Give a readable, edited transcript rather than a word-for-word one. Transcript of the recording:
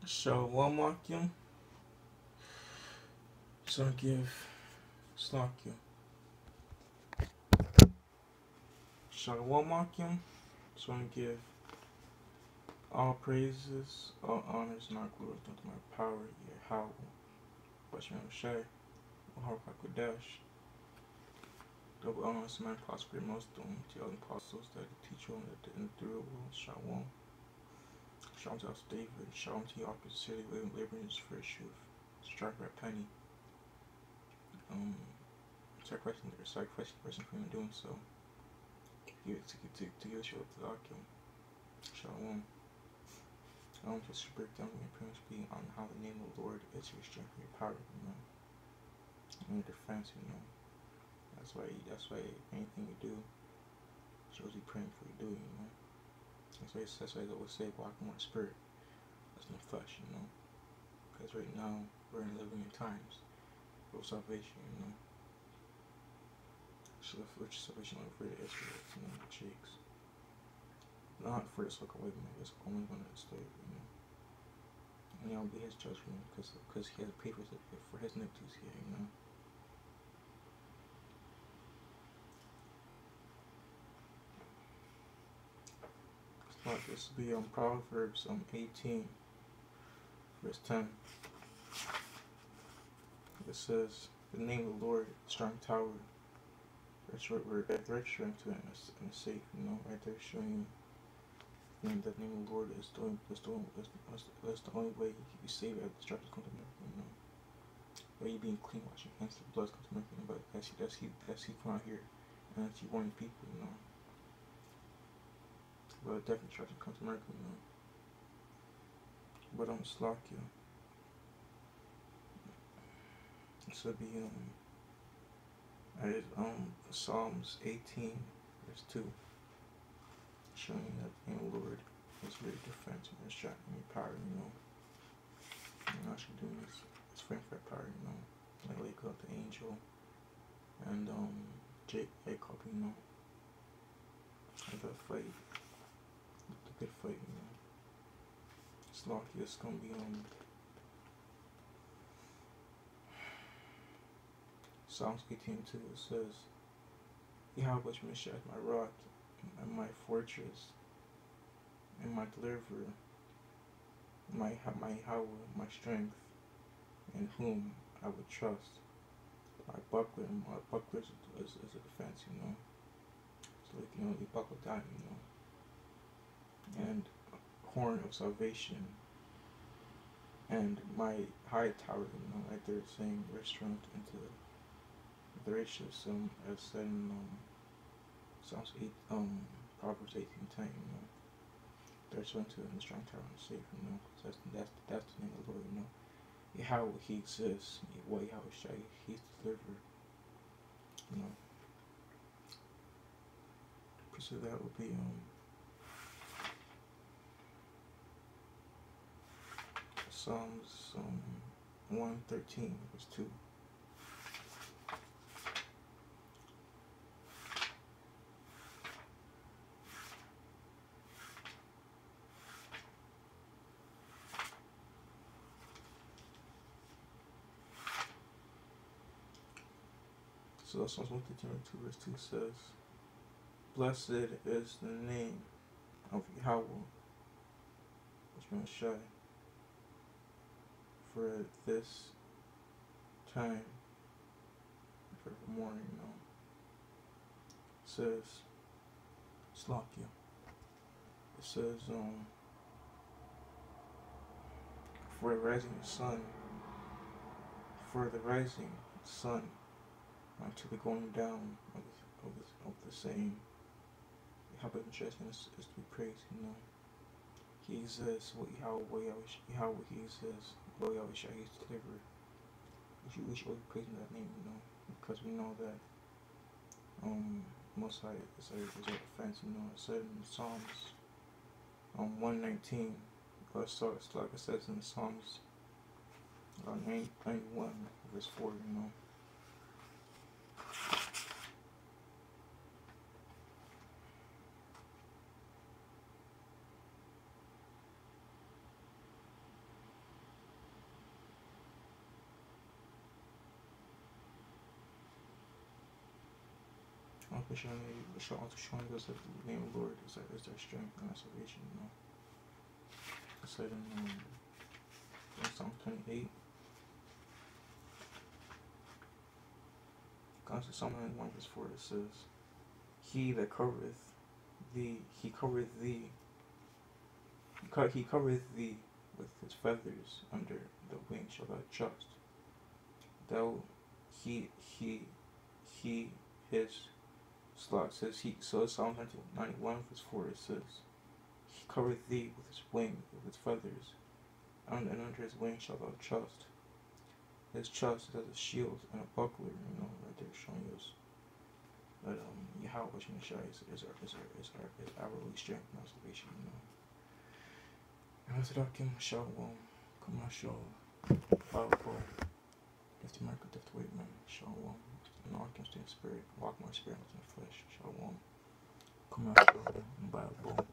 Shalom Akim, so give Slakim. Shalom Akim, so give all praises, all honors, and all glory unto my power, Yahweh, Bashem Shai, Maharak Kodesh, double honors, man, prosper most to all the apostles that teach you on the endure world, Shalom. Shalom to us David, Shalom to your opposite city, laboring for truth, strike by penny. Sacrificing the person for doing so. To give you the Akim. Shalom. I want to just break down the appearance being on how the name of the Lord is your strength and your power, and your defense, That's why anything you do shows you praying for you do, That's why I always say walk more in spirit. That's no flesh, Because right now we're in living in times for salvation, Which salvation only for the Israelites, the cheeks. Not for this look away from it, it's only going to slave, And that'll be his judgment because he has paid for his iniquities here, This will be on Proverbs 18, verse 10. It says, the name of the Lord, strong tower. That's right, we're at direct strength to it and safe, right there showing you that the name of the Lord is that's the only way you can be saved at the destruction comes to America, By you being clean, washing hands, the blood comes to America, but that's he come out here and that's he warning people, But definitely destruction comes to America, But Slovakia. This will be Psalms 18, verse 2, showing that the name of the Lord is your defense and your strength and your power, And I should do this frame for power, Like Lake the angel and Jacob, And the fight, the good fight, Slovakia is gonna be Psalms 18:2. It says, Yahweh Meshach, my rock and my fortress and my deliverer, my Yahweh, my strength, in whom I would trust. My buckler is a defense, So you buckle down, And horn of salvation, and my high tower, right there saying restaurant into the ratios, as said in Psalms 8, Proverbs 18:10, There's one to in the strong tower and safe, That's the name of the Lord, Yahweh, he exists. Yahweh Shai, he's delivered, So that would be Psalms 113, verse 2. So Psalms 113, verse 2 says, Blessed is the name of Yahweh, which Shai, for this time, forevermore, It says, Slakia. It says, for the rising sun, unto the going down of the same. How interesting is to be praised, He exists, Yahweh, he exists, Yahweh Shai, he's delivered. We should always praise that name, because we know that Most High is our defense, It said in Psalms 119, it's like it says in Psalms 91, verse 4, also showing us that the name of the Lord is their strength and their salvation, you know. It said in Psalm 28. God says Psalm 91 verse 4, it says, He that covereth thee, he covereth thee with his feathers, under the wing shall thou trust. His slot says so Psalm 91 verse 4, it says, He covereth thee with his wing, with his feathers, and under his wing shall thou trust. His trust is as a shield and a buckler, you know, right there showing us that Yahweh Shemashai is our really strength and our salvation, you know. And that's it, Akim Shalom, Kamasho, Powerful, Defty Market, Defty Weight Man, Shalom, and all can stay in spirit, walk my spirit in the flesh, Shalom, Kamasho, Bible.